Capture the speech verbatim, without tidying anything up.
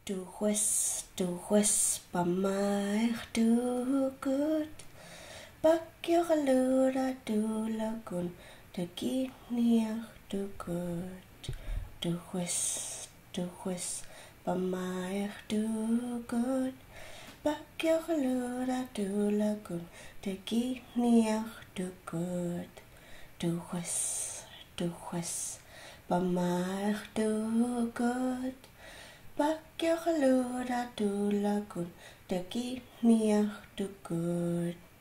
Du juez, du juez, by my do good. Bak your lura do lagun, de giniach do good. Du juez, du juez, by my do good. Bak your lura do lagun, de giniach do good. Du juez, du juez, by my do good. Bak your lura do lagun, de giniach do good.